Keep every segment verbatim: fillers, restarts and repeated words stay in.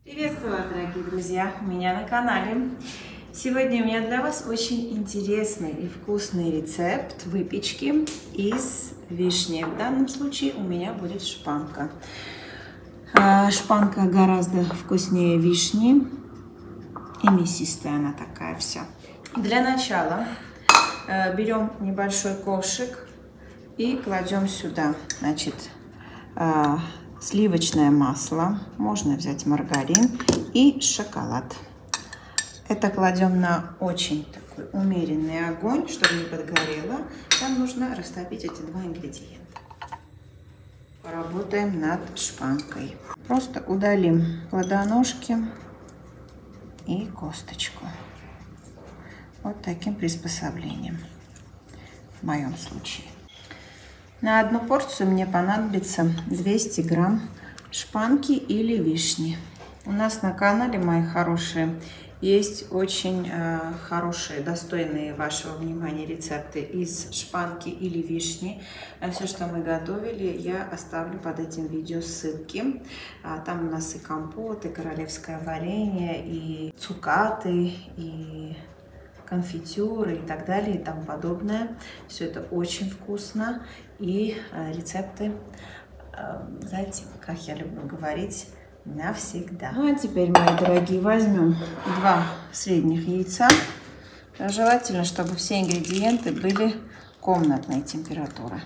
Приветствую вас, дорогие друзья, у меня на канале. Сегодня у меня для вас очень интересный и вкусный рецепт выпечки из вишни. В данном случае у меня будет шпанка. Шпанка гораздо вкуснее вишни и мясистая она такая вся. Для начала берем небольшой ковшик и кладем сюда, значит, сливочное масло, можно взять маргарин и шоколад. Это кладем на очень такой умеренный огонь, чтобы не подгорело. Нам нужно растопить эти два ингредиента. Поработаем над шпанкой. Просто удалим плодоножки и косточку. Вот таким приспособлением в моем случае. На одну порцию мне понадобится двести грамм шпанки или вишни. У нас на канале, мои хорошие, есть очень э, хорошие, достойные вашего внимания рецепты из шпанки или вишни. Все, что мы готовили, я оставлю под этим видео ссылки. Там у нас и компот, и королевское варенье, и цукаты, и конфитюры и так далее и тому подобное. Все это очень вкусно. И э, рецепты, э, знаете, как я люблю говорить, навсегда. Ну а теперь, мои дорогие, возьмем два средних яйца. Желательно, чтобы все ингредиенты были комнатной температуры.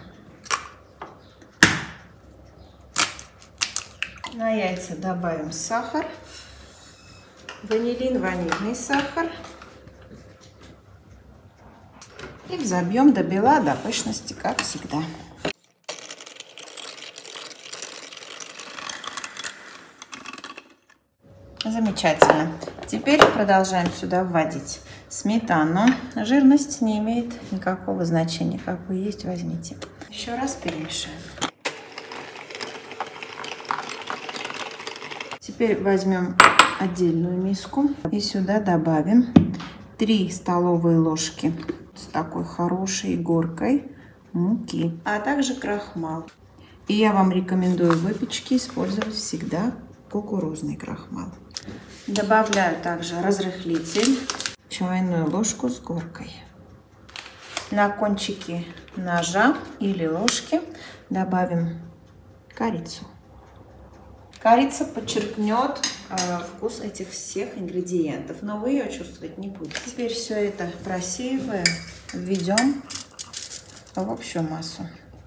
На яйца добавим сахар, ванилин, ванильный сахар. И взобьем до бела, до пышности, как всегда. Замечательно. Теперь продолжаем сюда вводить сметану. Жирность не имеет никакого значения. Какую есть, возьмите. Еще раз перемешаем. Теперь возьмем отдельную миску и сюда добавим три столовые ложки с такой хорошей горкой муки, а также крахмал. И я вам рекомендую в выпечке использовать всегда кукурузный крахмал. Добавляю также разрыхлитель, чайную ложку с горкой. На кончике ножа или ложки добавим корицу. Корица подчеркнет э, вкус этих всех ингредиентов, но вы ее чувствовать не будете. Теперь все это просеиваем, введем в общую массу.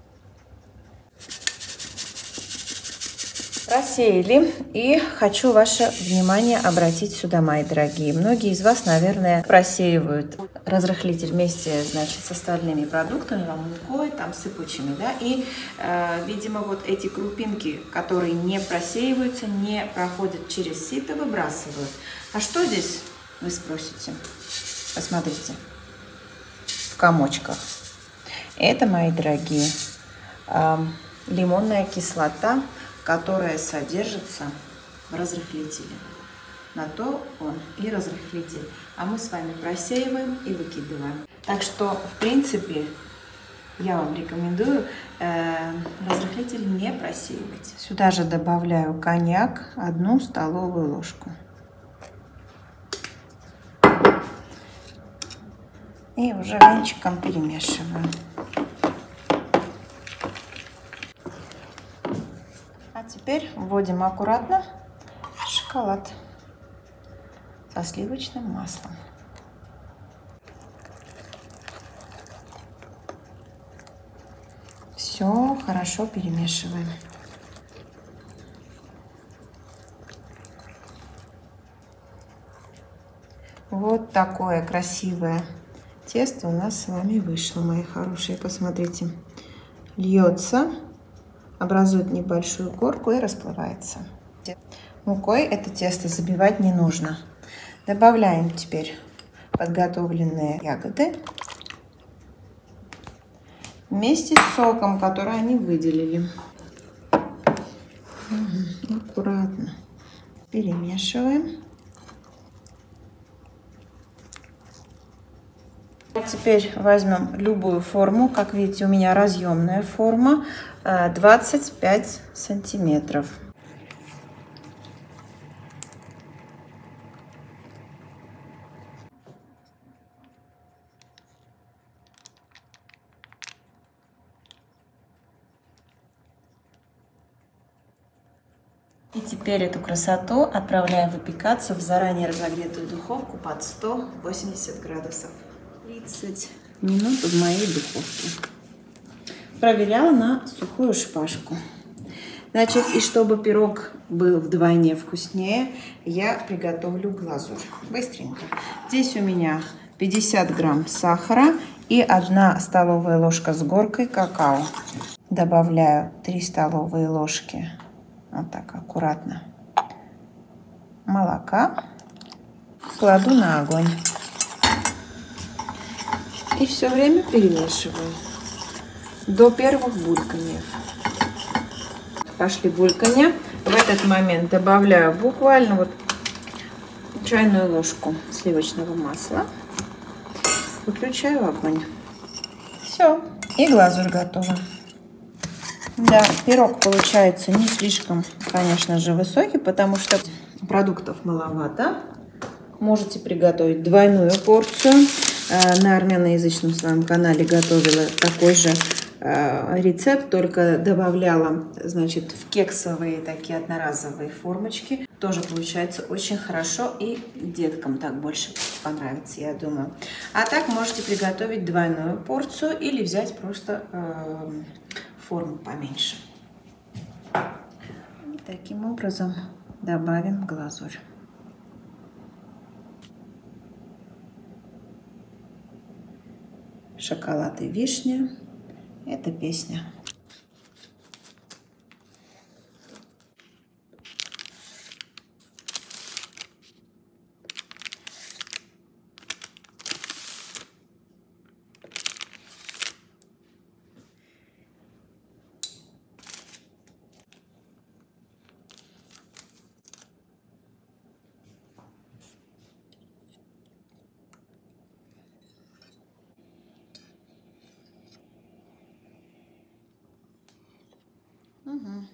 Просеяли, и хочу ваше внимание обратить сюда, мои дорогие. Многие из вас, наверное, просеивают разрыхлитель вместе, значит, с остальными продуктами, мукой, там, сыпучими, да, и, э, видимо, вот эти крупинки, которые не просеиваются, не проходят через сито, выбрасывают. А что здесь, вы спросите? Посмотрите, в комочках. Это, мои дорогие, э, лимонная кислота, которая содержится в разрыхлителе. На то он и разрыхлитель. А мы с вами просеиваем и выкидываем. Так что, в принципе, я вам рекомендую э, разрыхлитель не просеивать. Сюда же добавляю коньяк, одну столовую ложку. И уже венчиком перемешиваю. Теперь вводим аккуратно шоколад со сливочным маслом. Все хорошо перемешиваем. Вот такое красивое тесто у нас с вами вышло, мои хорошие. Посмотрите, льется, образует небольшую горку и расплывается. Мукой это тесто забивать не нужно. Добавляем теперь подготовленные ягоды вместе с соком, который они выделили. Угу, аккуратно перемешиваем. Теперь возьмем любую форму. Как видите, у меня разъемная форма, двадцать пять сантиметров. И теперь эту красоту отправляем выпекаться в заранее разогретую духовку под сто восемьдесят градусов. тридцать минут в моей духовке. Проверяла на сухую шпажку. Значит, и чтобы пирог был вдвойне вкуснее, я приготовлю глазурь. Быстренько. Здесь у меня пятьдесят грамм сахара и одна столовая ложка с горкой какао. Добавляю три столовые ложки, вот так аккуратно, молока. Кладу на огонь. И все время перемешиваю до первых бульканий. Пошли бульканья. В этот момент добавляю буквально вот чайную ложку сливочного масла. Выключаю огонь. Все. И глазурь готова. Да, пирог получается не слишком, конечно же, высокий, потому что продуктов маловато. Можете приготовить двойную порцию. На армяноязычном своем канале готовила такой же рецепт, только добавляла, значит, в кексовые такие одноразовые формочки. Тоже получается очень хорошо, и деткам так больше понравится, я думаю. А так можете приготовить двойную порцию или взять просто э, форму поменьше. И таким образом добавим глазурь. Шоколад и вишня. Это песня. Угу.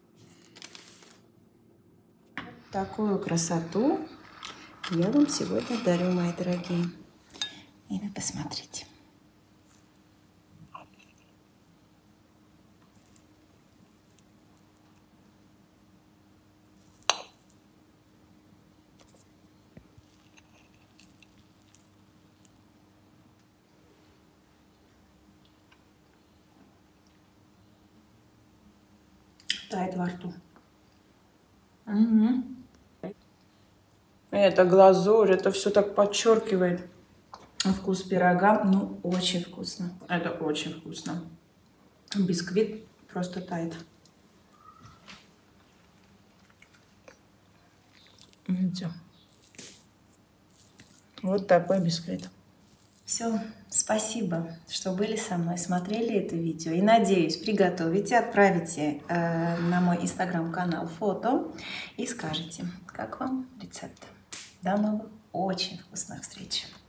Такую красоту я вам сегодня дарю, мои дорогие. И вы посмотрите. Тает во рту. Угу. Это глазурь, это все так подчеркивает вкус пирога. Ну, очень вкусно. Это очень вкусно. Бисквит просто тает. Видите? Вот такой бисквит. Все, спасибо, что были со мной, смотрели это видео. И надеюсь, приготовите, отправите э, на мой инстаграм-канал фото и скажете, как вам рецепт. До новых очень вкусных встреч!